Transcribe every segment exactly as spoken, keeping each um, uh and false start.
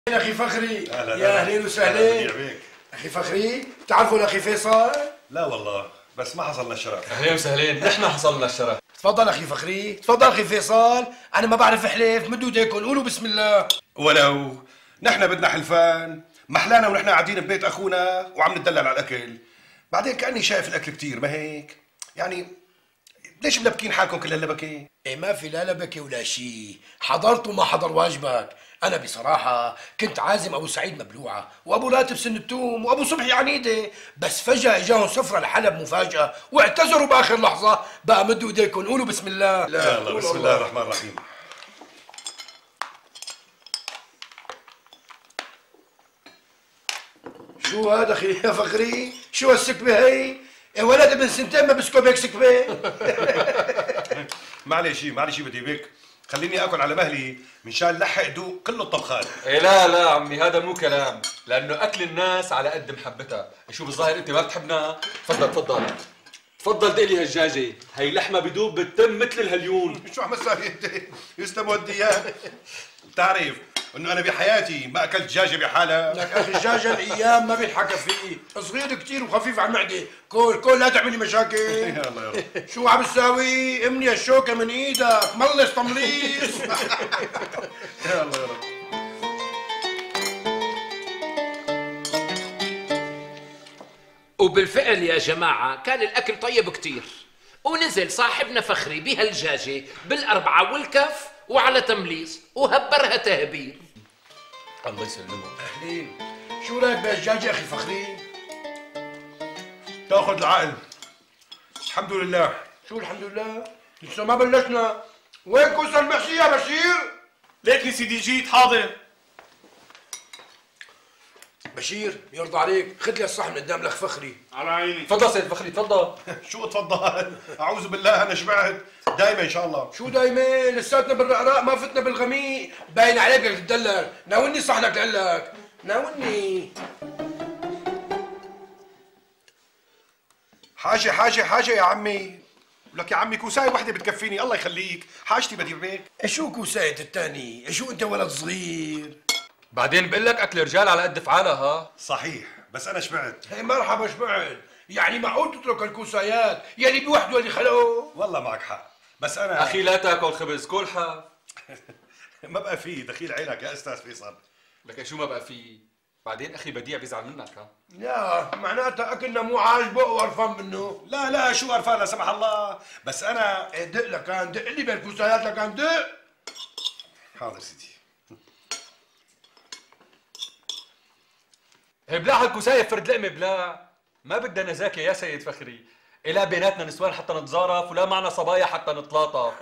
اخي فخري. أهلا يا اهلين وسهلين. اخي فخري، بتعرفوا الاخي فيصل؟ لا والله، بس ما حصلنا الشرف. اهلين وسهلين، نحن حصلنا الشرف. تفضل اخي فخري، تفضل اخي فيصل. انا ما بعرف احلف، مدوا ايديكم قولوا بسم الله. ولو نحن بدنا حلفان، محلانا ونحن قاعدين ببيت اخونا وعم نتدلل على الاكل. بعدين كاني شايف الاكل كثير، ما هيك؟ يعني ليش ملبكين حالكم كل هاللبكه؟ ايه ما في لا لبكه ولا شيء، حضرت وما حضر واجبك. انا بصراحه كنت عازم ابو سعيد مبلوعه وابو راتب سن التوم وابو صبحي عنيده، بس فجاه اجاهم سفره لحلب مفاجاه واعتذروا باخر لحظه. بقى مدوا ايديكم قولوا بسم الله. لا الله، بسم الله الرحمن الرحيم. شو هذا اخي يا فخري؟ شو هالسكبه هي؟ يا ولد ابن سنتين ما بسكب هيك سكبه. معلش معلش بدي بك، خليني اكل على مهلي منشان لحق دوق كل الطبخات. إيه لا لا عمي، هذا مو كلام، لانه اكل الناس على قد محبتها. شو بالظاهر انت ما بتحبنا؟ تفضل تفضل تفضل دق لي هالدجاجه، هي لحمه بدوب بالتم مثل الهليون. شو عم تساوي انت؟ يسلم وديان. بتعرف انه انا بحياتي ما اكلت دجاجه بحالها. لك اخي الدجاجه الايام ما بينحكى فيه، صغير كثير وخفيف على المعده. كل كل لا تعملي مشاكل. يا الله يا رب. شو عم تساوي؟ امني الشوكه من ايدك، ملص تمليص. يا الله يا رب. وبالفعل يا جماعة كان الأكل طيب كتير، ونزل صاحبنا فخري بهالجاجة بالأربعة والكف وعلى تمليص وهبرها تهبير. الله يسلمه. اهلين، شو رايك بهالدجاجه اخي فخري؟ تاخذ العقل. الحمد لله. شو الحمد لله؟ لسه ما بلشنا. وين كوسه المحشي يا بشير؟ ليك يا سيدي جيت حاضر. بشير يرضى عليك، خذ لي الصحن من قدام الاخ فخري. على عيني. تفضل سيد فخري تفضل. شو تفضل؟ اعوذ بالله انا شبعت دايما ان شاء الله. شو دايما؟ لساتنا بالرقراق ما فتنا بالغميق، باين عليك بدك تدلل. ناولني صحنك لقلك، ناولني. حاجه حاجه حاجه يا عمي. لك يا عمي كوسايه وحده بتكفيني، الله يخليك، حاجتي بدي بيك. شو كوساية الثاني؟ شو انت ولد صغير؟ بعدين بقول لك اكل رجال على قد فعالها. ها صحيح، بس انا شبعت. هي مرحبا شبعت، يعني معقول تترك الكوسايات يلي بوحده اللي خلقه؟ والله معك حق، بس انا اخي لا تاكل خبز، كل حاف. ما بقى في دخيل عينك يا استاذ فيصل. لك شو ما بقى في؟ بعدين اخي بديع بيزعل منك. ها لا معناتها اكلنا مو عاجبه وقرفان منه. لا لا شو قرفان لا سمح الله، بس انا إيه دق لكان، دق لي بالكوسايات لكان دق. حاضر سيدي. هي بلاع هالكوسايه فرد لقمه بلاع، ما بدنا نزاكي يا سيد فخري. إلا بيناتنا نسوان حتى نتزارف ولا معنا صبايا حتى نتلاطف.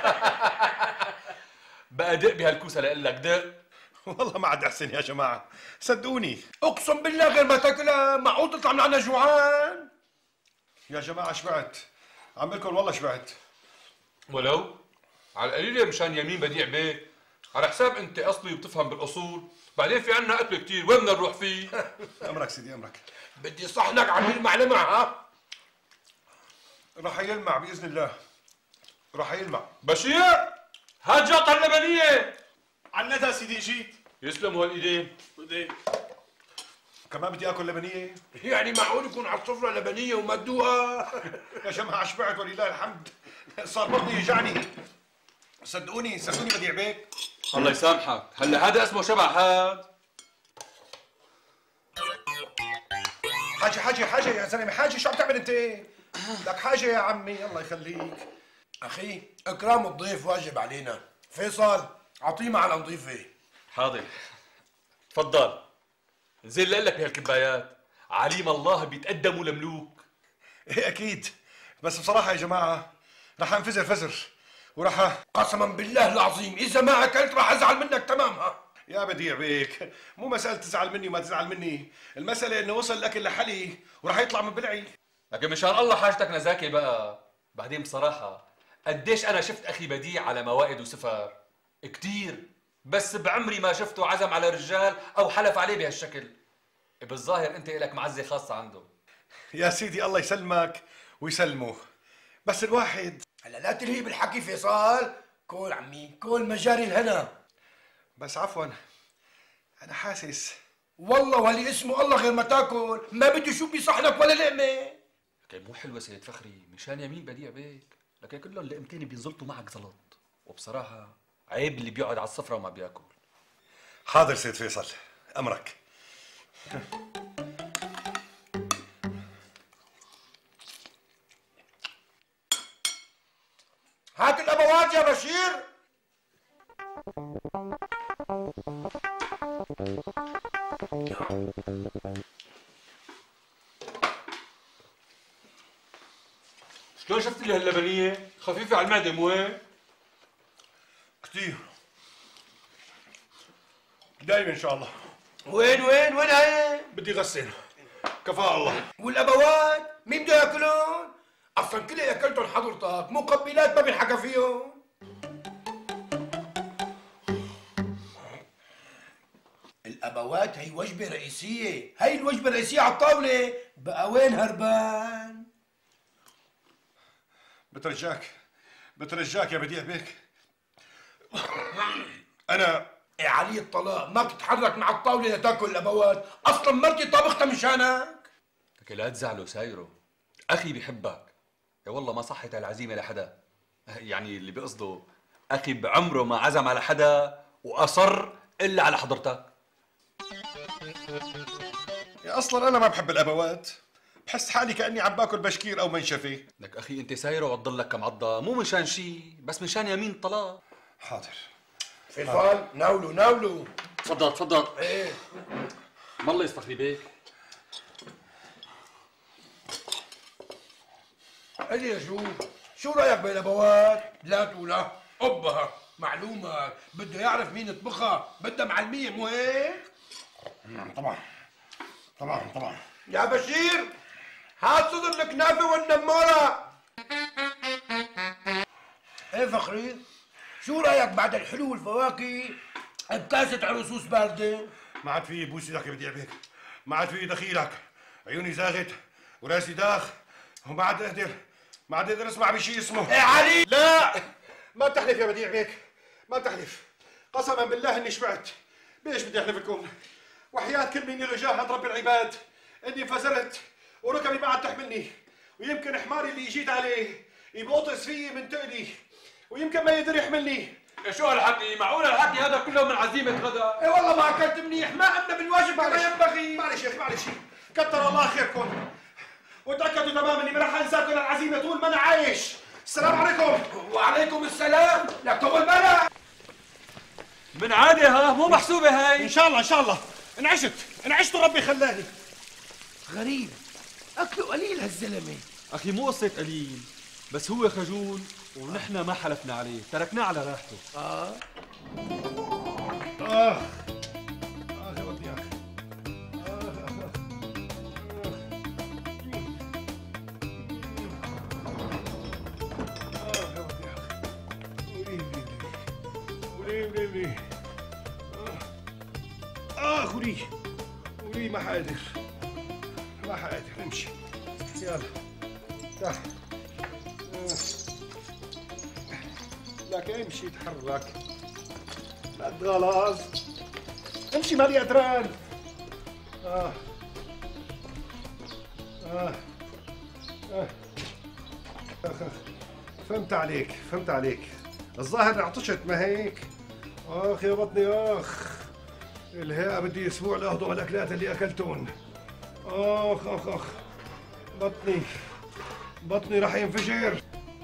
بقى دق بهالكوسه لقول لك دق. والله ما عاد احسن يا جماعه، صدقوني. اقسم بالله غير ما تاكلها معقول تطلع من عنا جوعان؟ يا جماعه شبعت، عم لكم والله شبعت. ولو على القليله مشان يمين بديع بيك، على حساب انت اصلي وبتفهم بالاصول. بعدين في عنا اكل كثير، وين بدنا نروح فيه؟ امرك سيدي امرك. بدي صحنك عم يلمع لمع. ها راح يلمع باذن الله، راح يلمع. بشير هات جاطة اللبنيه. عنتها سيدي جيت. يسلموا هالايدين. بدي كمان بدي اكل لبنيه. يعني معقول يكون على السفره لبنيه وما تدوقها؟ يا جماعه شبعت ولله الحمد، صار بطني يوجعني. صدقوني صدقوني بديع بيك. الله يسامحك، هلا هذا اسمه شبع. هاد حاجه حاجه حاجه يا زلمه، حاجه شو عم تعمل انت؟ لك حاجه يا عمي الله يخليك. اخي اكرام الضيف واجب علينا. فيصل اعطيه على نظيفه. حاضر تفضل. نزل لك بهالكبايات، عليم الله بيتقدموا لملوك. ايه اكيد، بس بصراحه يا جماعه رح انفجر فزر وراح. قسما بالله العظيم اذا ما اكلت راح ازعل منك تمامها. يا بديع بيك، مو مساله تزعل مني وما تزعل مني، المساله انه وصل الاكل لحلي وراح يطلع من بلعي. لكن مشان الله حاجتك نزاكي بقى. بعدين بصراحه قديش انا شفت اخي بديع على موائد وسفر كتير، بس بعمري ما شفته عزم على رجال او حلف عليه بهالشكل. بالظاهر انت لك معزه خاصه عنده. يا سيدي الله يسلمك ويسلمه، بس الواحد هلا لا تلهي بالحكي فيصل. كول عمي كول مجاري الهنا. بس عفوا انا حاسس والله ولي اسمه الله غير ما تاكل، ما بده يشوف بصحنك ولا لقمه. لكن مو حلوه سيد فخري، مشان يمين بديع بيك، لكن كلهم لقمتين بينزلطوا معك زلط، وبصراحه عيب اللي بيقعد على السفره وما بياكل. حاضر سيد فيصل، امرك. هات الابوات يا بشير. شلون شفت لي هاللبنيه؟ خفيفه على المعده مو هيك؟ كثير. دايما ان شاء الله. وين وين وين هي؟ بدي غسل. كفاء الله. والابوات مين بده ياكلون؟ اصلا كلها اكلتهم حضرتك، مقبلات ما بينحكى فيهم. الابوات هي وجبه رئيسيه، هي الوجبه الرئيسيه على الطاوله، بقى وين هربان؟ بترجاك بترجاك يا بديع بيك. انا إيه علي الطلاق، ما بتتحرك مع الطاوله لتاكل الابوات، اصلا مرتي طابختها مشانك. لكن لا تزعلوا سايرو، اخي بحبك. يا والله ما صحت العزيمه لحدا، يعني اللي بقصده اخي بعمره ما عزم على حدا واصر الا على حضرتك. يا اصلا انا ما بحب الابوات، بحس حالي كاني عم باكل بشكير او منشفه. لك اخي انت سايره وتضل لك كم عضه، مو مشان شيء، بس مشان يمين الطلاق. حاضر. فيصل ناولوا ناولوا. تفضل تفضل. ايه ما الله يصفخ بيك. اجي شو شو رايك بالابوات؟ لا تولا ابها معلومه، بده يعرف مين يطبخها، بدها معلميه مو هيك؟ طبعا طبعا طبعا. يا بشير هات صدر الكنافه والنماره. ايه فخري، شو رايك بعد الحلو والفواكه بكاسه عرسوس بارده؟ ما عاد في بوس ايدك يا بديع بيك، ما عاد في دخيلك، عيوني زاغت وراسي داخ، وما عاد اقدر ما عاد اقدر اسمع بشيء اسمه. ايه علي لا ما بتحلف يا بديع بيك، ما بتحلف، قسما بالله اني شبعت. ليش بدي احلف لكم؟ وحياة كل من له جاه عند رب العباد اني فزرت وركبي ما عاد تحملني، ويمكن حماري اللي جيت عليه يبقطس فيي من تقلي، ويمكن ما يقدر يحملني. يا شو هالحكي؟ معقول هالحكي هذا كله من عزيمه غدا؟ ايه والله ما اكلت منيح، ما عندنا بالواجب كما ينبغي. معلش يا اخي معلش، كتر الله خيركم، وتاكدوا تماما اني ما راح انساكم العزيمه طول ما انا عايش. السلام عليكم. وعليكم السلام، لك طول بالك. من عادي ها، مو محسوبه هاي. ان شاء الله ان شاء الله انعشت انعشت وربي خلاني. غريب اكله قليل هالزلمه. اخي مو قصه قليل، بس هو خجول ونحن ما حلفنا عليه، تركناه على راحته. اه اخ اخ يا بطني اخ. اخ ولي ولي ما حقدر ما حقدر امشي. يلا تعال لك امشي تحرك، لا تغلظ، امشي مالي قدران. آه. آه. آه. آخ آخ. فهمت عليك فهمت عليك، الظاهر عطشت ما هيك؟ اخ يا بطني اخ، الهيئة بدي اسبوع لاهضم الاكلات اللي اكلتون. اخ اخ اخ بطني بطني راح ينفجر.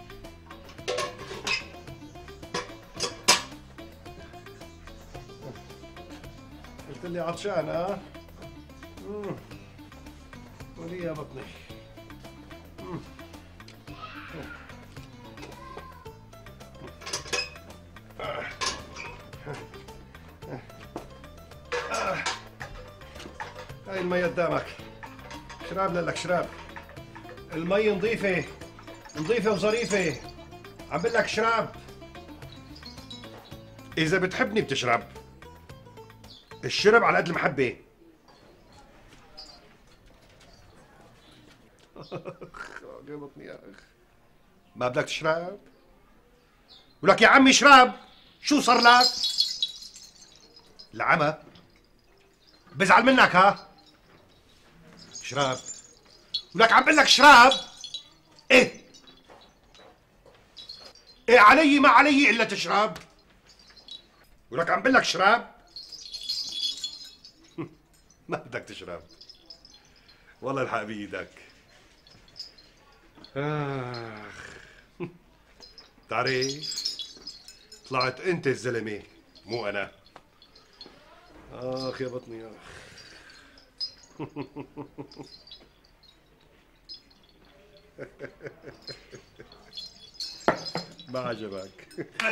قلت لي عطشان ها؟ امم ولي يا بطني. امم هاي المي قدامك، شراب لك شراب، المي نظيفة نظيفة وظريفة، عم بقول لك شراب. إذا بتحبني بتشرب، الشرب على قد المحبة. يا بطني يا أخ، ما بدك تشرب؟ ولك يا عمي اشرب، شو صار لك؟ العمى بزعل منك ها؟ شراب. ولك عم بقول لك شراب. ايه؟ ايه علي ما علي الا تشرب. ولك عم بقول لك شراب. ما بدك تشرب. والله الحق بيدك. اخ. تعرف طلعت انت الزلمه مو انا. اخ يا بطني اخ. ما عجبك.